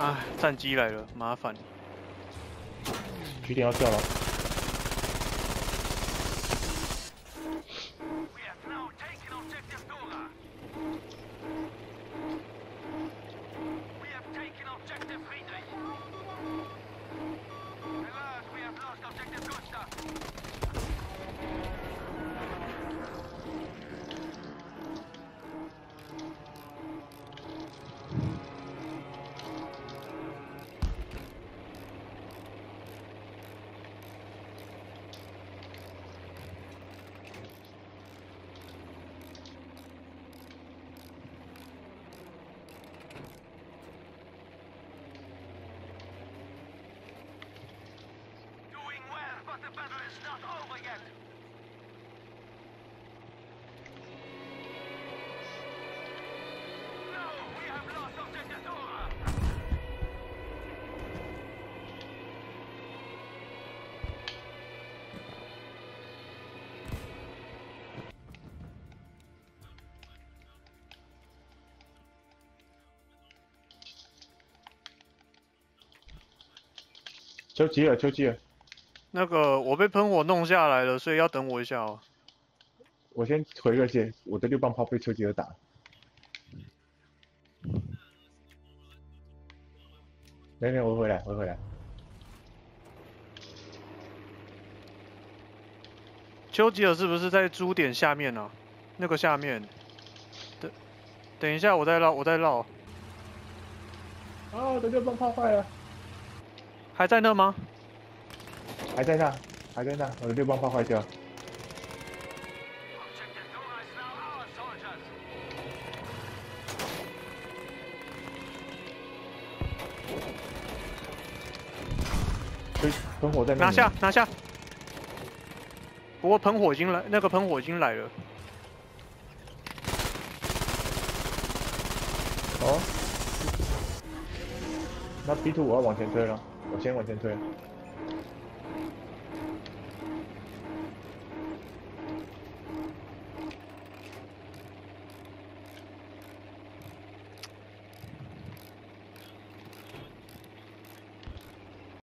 啊，战机来了，麻烦。 据点要掉了。丘吉尔，丘吉尔， 那个我被喷火弄下来了，所以要等我一下哦。 我先回热线，我的6磅炮被丘吉尔打。没，我回来，我回来。 丘吉尔是不是在猪点下面啊？那个下面。等一下，我再绕，我再绕。 啊，我的6磅炮坏了。 还在那吗？ 还在那，还在那，我的6磅炮坏掉。喷火在那。 拿下，拿下。不过喷火已经来，那个喷火已经来了。 哦。那 B2 我要往前推了，我先往前推。